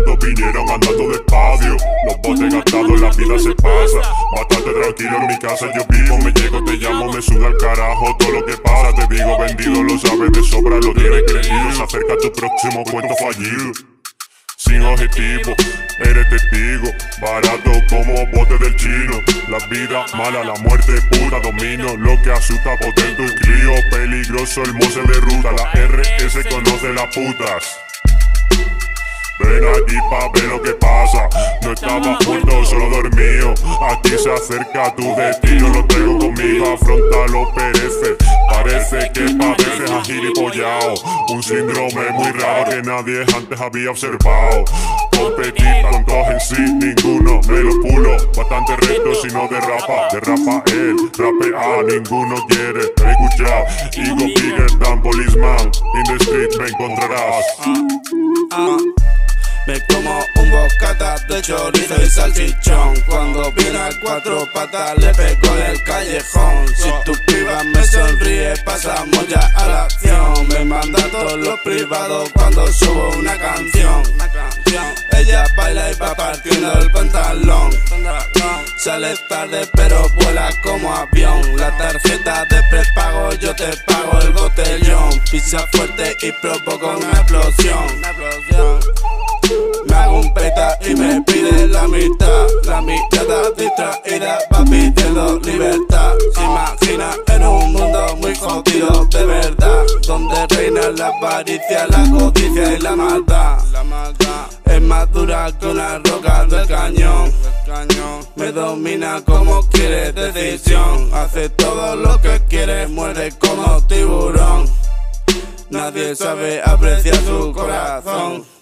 cuantos vinieron andando despacio. Los botes gastados, la vida se pasa. Bastante tranquilo en mi casa yo vivo. Me llego, te llamo, me suda al carajo todo lo que pasa. Te digo vendido, lo sabes de sobra, lo tienes creído. Se acerca tu próximo cuento fallido. Sin objetivo, eres testigo. Barato como bote del chino. La vida mala, la muerte pura. Domino lo que asusta, potente un crío. Peligroso, el moce de ruta. La RS conoce las putas. Ven aquí pa' ver lo que pasa. No estaba muerto, solo dormido. Aquí se acerca tu destino. Lo traigo conmigo, afrontalo, perece. Parece que padeces a gilipollao. Un síndrome muy raro que nadie antes había observado. Competir con todos en sí, ninguno me lo pulo. Bastante recto si no derrapa él, rapea, ninguno quiere escuchar. Ego bigger than policeman, in the street me encontrarás. Me como un bocata de chorizo y salchichón. Cuando viene a cuatro patas le pego en el callejón. Si tu piba me sonríe pasamos ya a la acción. Me manda todos los privados cuando subo una canción. Ella baila y va partiendo el pantalón. Sale tarde pero vuela como avión. La tarjeta de prepago yo te pago el botellón. Pisa fuerte y provoca una explosión. Me hago un peta y me pide la mitad. La mirada distraída va pidiendo libertad. Se imagina en un mundo muy jodido de verdad, donde reina la avaricia, la codicia y la maldad. Es más dura que una roca del cañón. Me domina como quiere, decisión. Hace todo lo que quiere, muere como tiburón. Nadie sabe apreciar su corazón.